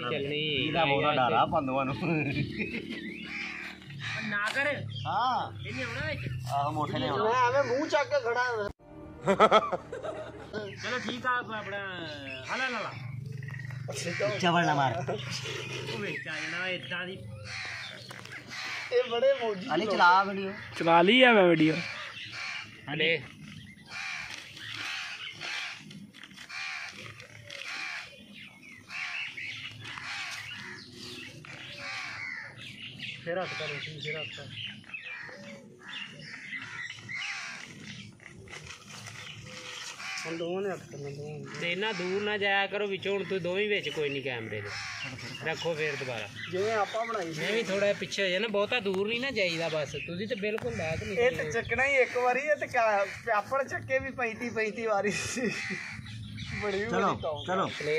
चलनी ਇਹਦਾ ਬਹੁਤ ਡਾਰਾ ਪੰਦਵਾਂ ਨੂੰ ना कर ਹਾਂ इन्हें होना है ਆਹ ਮੋਠੇ ਨੇ मैं आवे मुंह चक के खड़ा है चलो ठीक है अपना हला ला ਚਵਲ ਨਾ ਮਾਰ ਉਹ ਵੇਚ ਆ ਜਾਣਾ ਇਦਾਂ ਦੀ ये बड़े मौजी ਅਲੀ ਚਲਾ ਵੀਡੀਓ चला ली है मैं वीडियो ਹਲੇ फिर हट कर फिर हट कर हम दोनों ने हट करना दोनों ਤੇ ਇੰਨਾ ਦੂਰ ਨਾ ਜਾਇਆ ਕਰੋ ਵਿੱਚੋਂ ਹੁਣ ਤੁਸੀਂ ਦੋਵੇਂ ਵਿੱਚ ਕੋਈ ਨਹੀਂ ਕੈਮਰੇ ਦੇ ਰੱਖੋ ਫੇਰ ਦੁਬਾਰਾ जिवें आपा बनाई ਮੈਂ ਵੀ ਥੋੜਾ ਪਿੱਛੇ ਹੋ ਜਾਣਾ ਬਹੁਤਾ ਦੂਰ ਨਹੀਂ ਨਾ ਜਾਈਦਾ ਬਸ ਤੁਸੀਂ ਤੇ ਬਿਲਕੁਲ ਬਾਤ ਇਹ ਨਹੀਂ ਤੇ ਚੱਕਣਾ ਹੀ ਇੱਕ ਵਾਰੀ ਇਹ ਤੇ ਆਪਣ ਚੱਕੇ ਵੀ 35 ਵਾਰੀ ਸੀ ਬੜੀ ਚਲੋ ਬੜੀ ਟੌਪ ਚਲੋ ਪਲੇ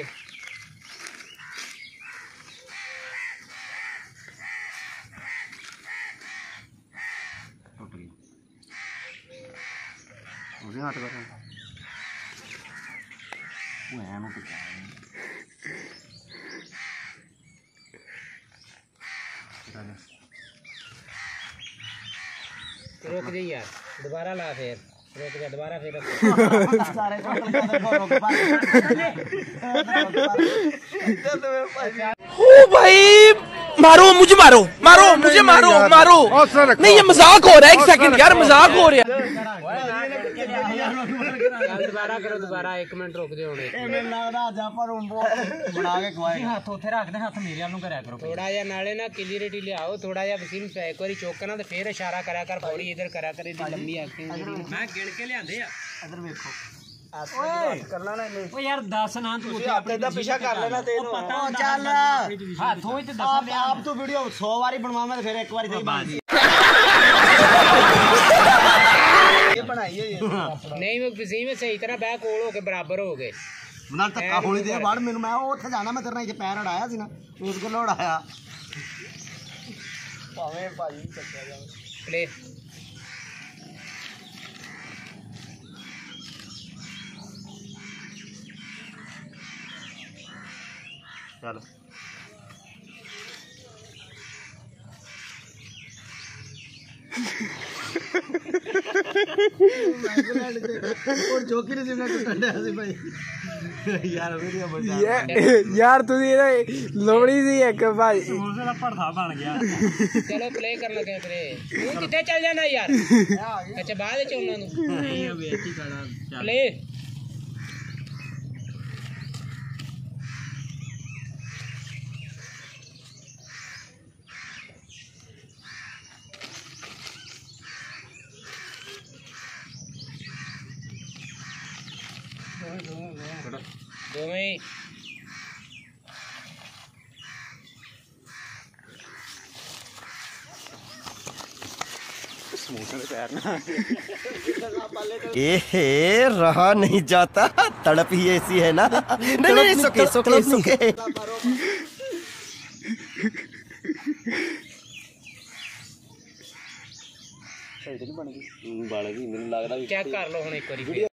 ਟੁੱਟ ਗਈ ਉਹਦੇ ਹੱਥ ਕਰ ਉਹ ਐ ਨੂੰ ਟਿਕਾ रुक जाइए यार दोबारा ला फिर रुक जा दोबारा फिर ਸਾਰੇ ਰੁਕ ओ भाई मारो मुझे मारो मारो मुझे मारो मारो नहीं ये मजाक हो रहा है एक सेकंड यार मजाक हो रहा है दोबारा करो दोबारा 1 मिनट रुक जाओ ਇਹ ਮੈਨੂੰ ਲੱਗਦਾ ਅੱਜ ਆਪਾਂ ਨੂੰ ਬਣਾ ਕੇ ਖਵਾਏਗਾ ਹੱਥ ਉੱਥੇ ਰੱਖਦੇ ਹੱਥ ਮੇਰੇ ਵੱਲ ਨੂੰ ਕਰਿਆ ਕਰੋ ਥੋੜਾ ਜਿਹਾ ਨਾਲੇ ਨਾ ਕਲੀਅਰਿਟੀ ਲਿਆਓ ਥੋੜਾ ਜਿਹਾ ਵਸੀਮ ਇੱਕ ਵਾਰੀ ਚੋਕਣਾ ਤੇ ਫੇਰ ਇਸ਼ਾਰਾ ਕਰਿਆ ਕਰ ਫੌਰੀ ਇਧਰ ਕਰਿਆ ਕਰ ਇਹਦੀ ਲੰਮੀ ਐਕਟਿੰਗ ਮੈਂ ਗਿਣ ਕੇ ਲਿਆਂਦੇ ਆ ਇਧਰ ਵੇਖੋ ਓਏ ਕਰਨਾ ਨਾ ਨਹੀਂ ਓ ਯਾਰ 10 ਨਾ ਤੂੰ ਤੁਸੀਂ ਹੱਥ ਦਾ ਪਿੱਛਾ ਕਰ ਲੈਣਾ ਤੇ ਇਹਨੂੰ ਉਹ ਚੱਲ ਹੱਥੋਂ ਹੀ ਤੇ ਆਪ ਤੂੰ ਵੀਡੀਓ 100 ਵਾਰੀ ਬਣਵਾਵਾਂ ਤੇ ਫਿਰ ਇੱਕ ਵਾਰੀ ਸਹੀ ਬਣਦੀ ਇਹ ਬਣਾਈ ਹੈ ਨਹੀਂ ਮੈਂ ਵਸੀਮ ਸਹੀ ਤਰ੍ਹਾਂ ਬਹਿ ਕੋਲ ਹੋ ਕੇ ਬਰਾਬਰ ਹੋ ਗਏ ਨਾਲ ਧੱਕਾ ਹੋਲੀ ਦੇ ਬਾਅਦ ਮੈਨੂੰ ਮੈਂ ਉੱਥੇ ਜਾਣਾ ਮੈਂ ਤੇਰੇ ਨਾਲ ਇੱਥੇ ਪੈਰ ਅੜਾਇਆ ਸੀ ਨਾ ਉਸ ਗੱਲੋਂ ਅੜਾਇਆ ਭਾਵੇਂ ਭਾਈ ਚੱਕਿਆ ਜਾਵੇ ਪਲੇ ਚੱਲ और जोकी ने जिन्ना टूटन दिया सी भाई यार वीडियो बना यार तुझे लोड़ी सी एक भाई समोसे का भड़था बन गया ਚਲੋ ਪਲੇ ਕਰਨ ਲੱਗੇ ਵੀਰੇ ਤੂੰ ਕਿੱਥੇ ਚੱਲ ਜਾਣਾ ਯਾਰ ਅੱਛਾ ਬਾਅਦ ਵਿੱਚ ਉਹਨਾਂ ਨੂੰ ਨਹੀਂ ਅਬੇ ਇੱਥੇ ਖੜਾ ਪਲੇ ਦੋਵੇਂ ए रहा नहीं जाता तड़प ही ऐसी है ना नहीं नहीं सुके सुके सुके ਚੈੱਕ ਕਰ ਲਓ ਹੁਣ ਇੱਕ ਵਾਰੀ